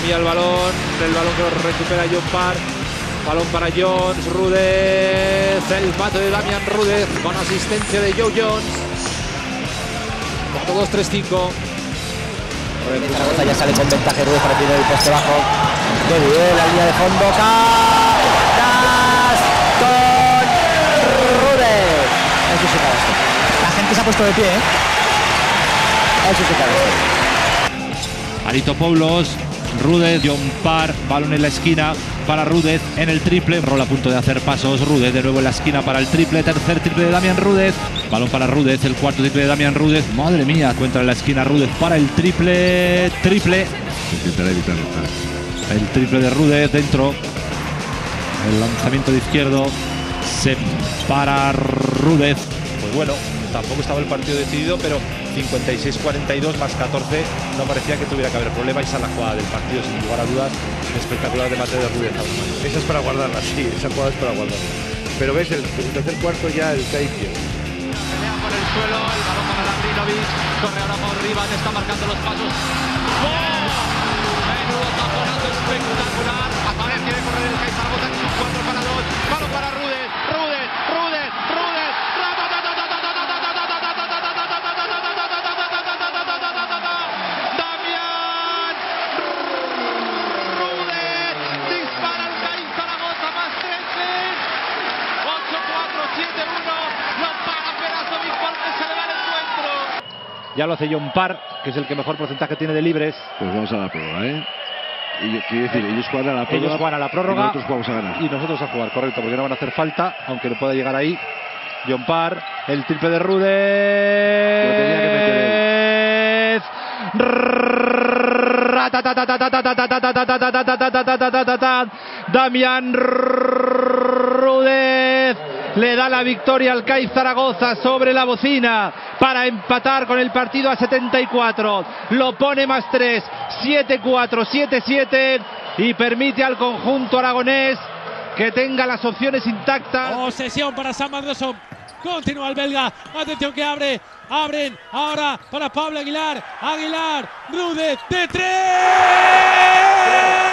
comía el balón que lo recupera John Parr. Balón para Jones, Rudez, el mate de Damian Rudez con asistencia de Joe Jones. 4-2-3-5. Zaragoza ya sale con ventaja Rudez para tirar el poste bajo. Qué bien, la línea de fondo. ¡Cas! Con Rudez. Eso se caga. La gente se ha puesto de pie, ¿eh? Eso se caga. Aritopoulos, Rudez, John Parr, balón en la esquina para Rudez en el triple. Rol a punto de hacer pasos. Rudez de nuevo en la esquina para el triple. Tercer triple de Damian Rudez. Balón para Rudez, el cuarto triple de Damian Rudez. Madre mía, encuentra en la esquina Rudez para el triple. Intentará evitarlo. El triple de Rudez dentro. El lanzamiento de izquierdo. Se para Rudez. Pues bueno, tampoco estaba el partido decidido, pero 56-42 más 14 no parecía que tuviera que haber problema. Esa es la jugada del partido, sin lugar a dudas, espectacular de mate de Rudez. Esa es para guardarla, sí, esa jugada es para guardarla. Pero ves, el tercer cuarto ya el cae izquierdo. Pelea por el suelo, el balón para Lavrinovic, corre ahora por Rivas, está marcando los pasos. ¡Oh! Menudo taponazo espectacular. Ahora quiere correr el CAI Zaragoza, que es un 4 para 2. Balón para Rudez, Rudez, Rudez, Rudez. Damian Rudez dispara el CAI Zaragoza más 13. 8-4, 7-1. Lo para Perasovic porque se le va el encuentro. Ya lo hace John Parr, que es el que mejor porcentaje tiene de libres. Pues vamos a la prórroga, ¿eh? Y quiere decir, ellos juegan a la prórroga. Ellos juegan a la prórroga. Y nosotros vamos a ganar. Y nosotros a jugar, correcto, porque no van a hacer falta, aunque le pueda llegar ahí. John Parr, el triple de Rudez. Lo tenía que meter él. Damian Rudez le da la victoria al CAI Zaragoza sobre la bocina para empatar con el partido a 74. Lo pone más 3, 7-4, 7-7 y permite al conjunto aragonés que tenga las opciones intactas. Posesión para Sam Anderson. Continúa el belga. Atención que abren ahora para Pablo Aguilar. Rudez de 3.